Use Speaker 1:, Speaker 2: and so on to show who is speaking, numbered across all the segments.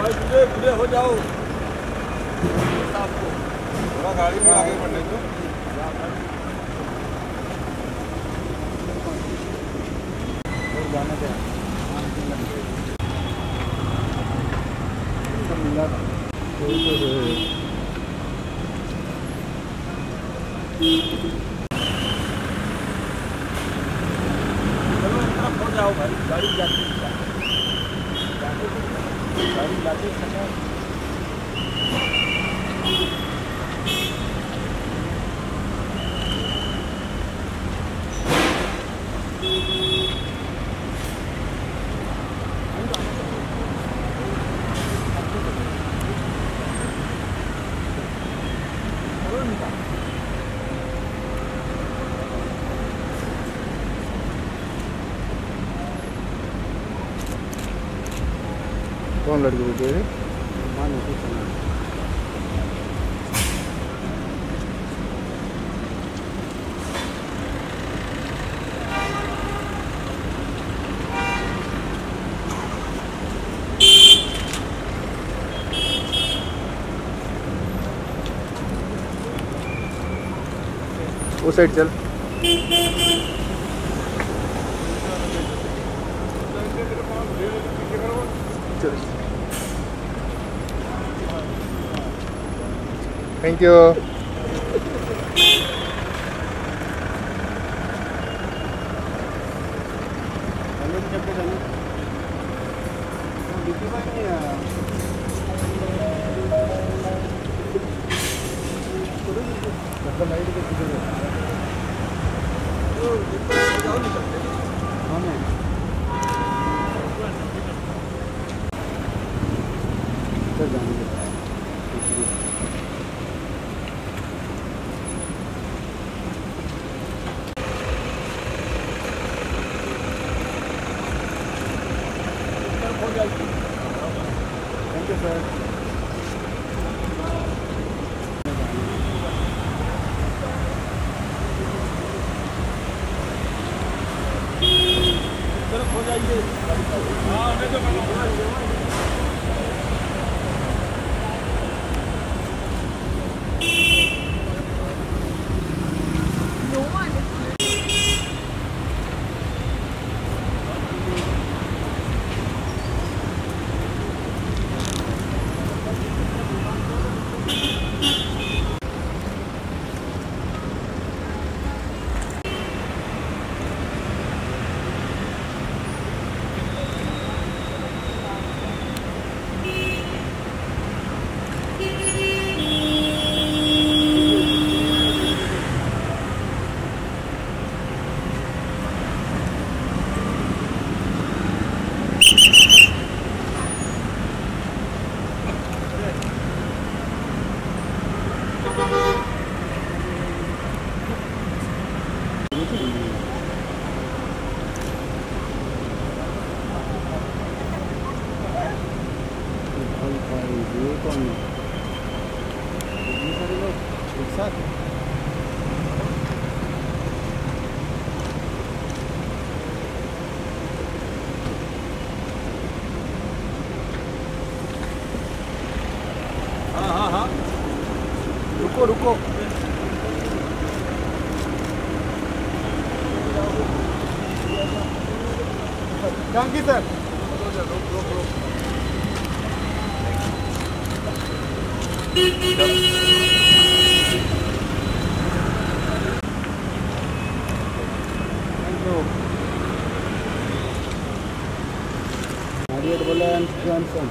Speaker 1: भाई पूरे हो जाओ थोड़ा गाड़ी में आगे बढ़ने दो। जाने दे मिला था चलो हो जाओ भाई गाड़ी जाती गाड़ी जाते समय
Speaker 2: कौन लड़की बोलते हैं
Speaker 1: मानो कुछ नहीं
Speaker 2: वो साइड चल। Thank you.
Speaker 1: Thank you sir. चलो हो जाइए। हाँ नहीं तो रुको रुको जानकी सर Marriott बोला जॉनसन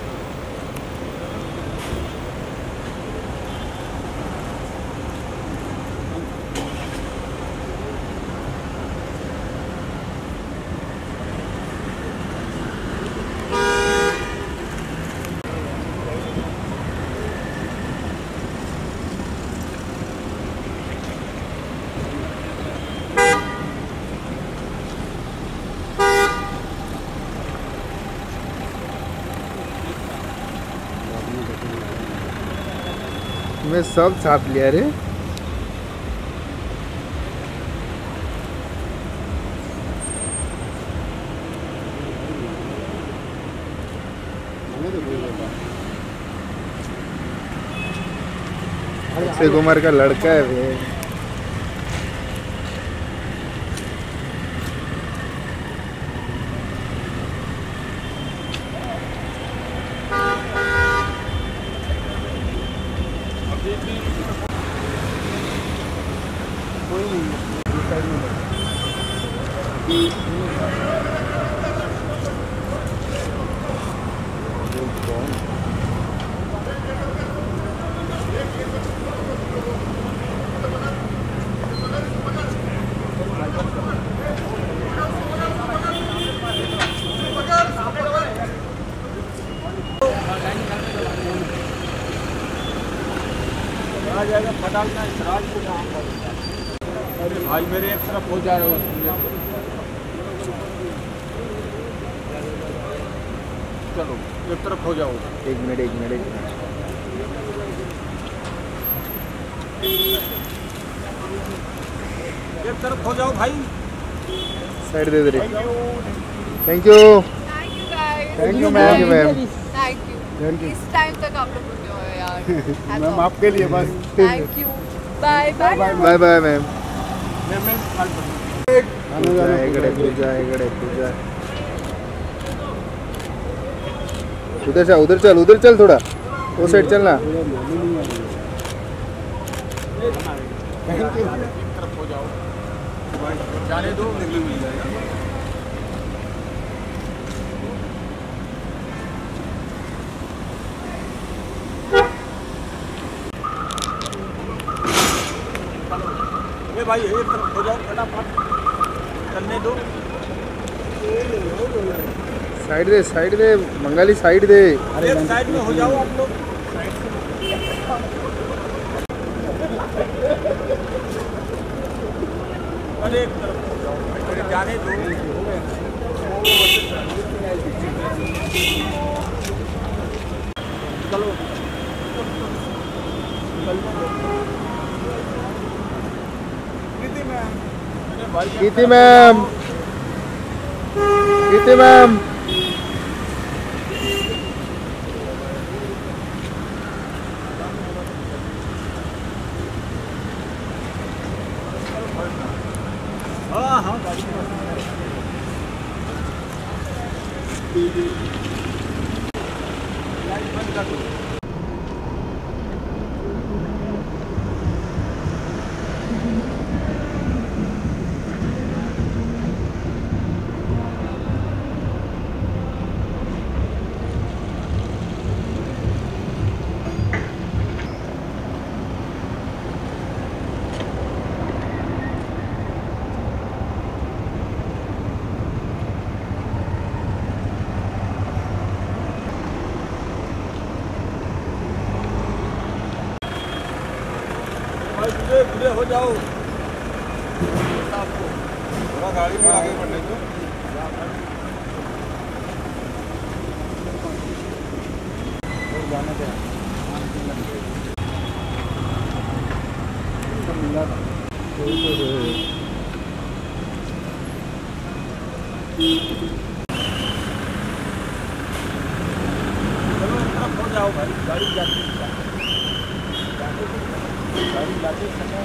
Speaker 2: मैं सब छाप लिया रे। अक्षय कुमार का लड़का है भैया।
Speaker 1: कोई नहीं है साइड में आ जाएगा फटाकना इसराज को काम करेगा। अरे भाई मेरे एक तरफ हो जा रहे हो, चलो एक तरफ हो जाओ।
Speaker 2: एक मिनट
Speaker 1: एक तरफ हो जाओ भाई।
Speaker 2: साइड दे दे।
Speaker 1: Thank you.
Speaker 2: Thank you
Speaker 3: Thank you guys.
Speaker 2: Thank you ma'am.
Speaker 3: Thank you.
Speaker 1: Thank you.
Speaker 3: इस टाइम तक आप लोग रुके हो यार।
Speaker 1: मैम आपके लिए बस।
Speaker 3: Thank you. Bye bye.
Speaker 2: Bye bye ma'am.
Speaker 1: इकडे
Speaker 2: पूजा उधर चल थोड़ा, वो साइड चलना।
Speaker 1: Thank you. एक तरफ हो जाओ, जाने दो, निकल मिल जाएगा। ये भाई एक तरफ हो जाओ, फटाफट चलने दो।
Speaker 2: साइड दे मंगाली, साइड दे।
Speaker 1: अरे साइड में हो जाओ आप लोग। अरे एक तरफ हो जाओ, अरे जाने दो। चलो
Speaker 2: कीर्ति मैम
Speaker 1: हाँ हाँ गाड़ी लाइट बंद कर दो। पूरे हो जाओ। थोड़ा गाड़ी में आगे बढ़ने दो। जाने दे। मिला था। चलो तरफ हो जाओ भाई, गाड़ी जाती है। गाड़ी जाते समय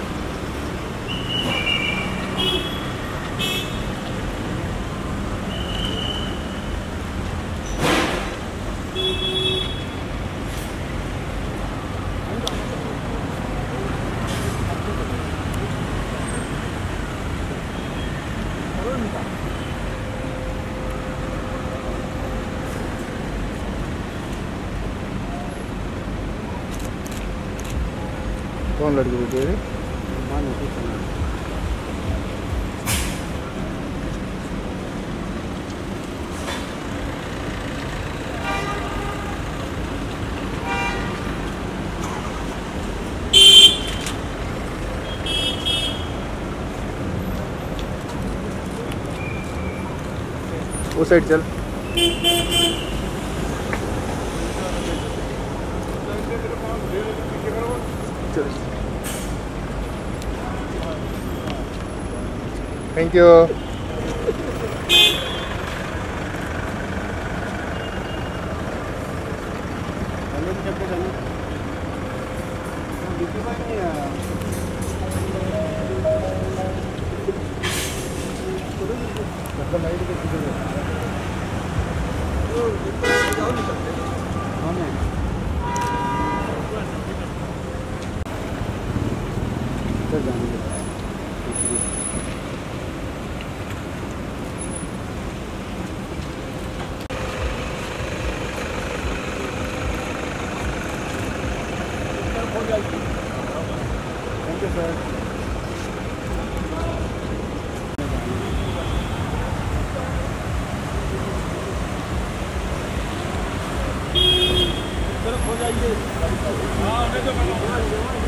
Speaker 2: कौन लड़की बोलती है? वो साइड चल। Thank you. चलते जाना बीपी भाई नहीं आया मतलब लाइट के सीधे हाँ मैं तो जाने के थैंक यू सर
Speaker 1: हो जाइए। हाँ,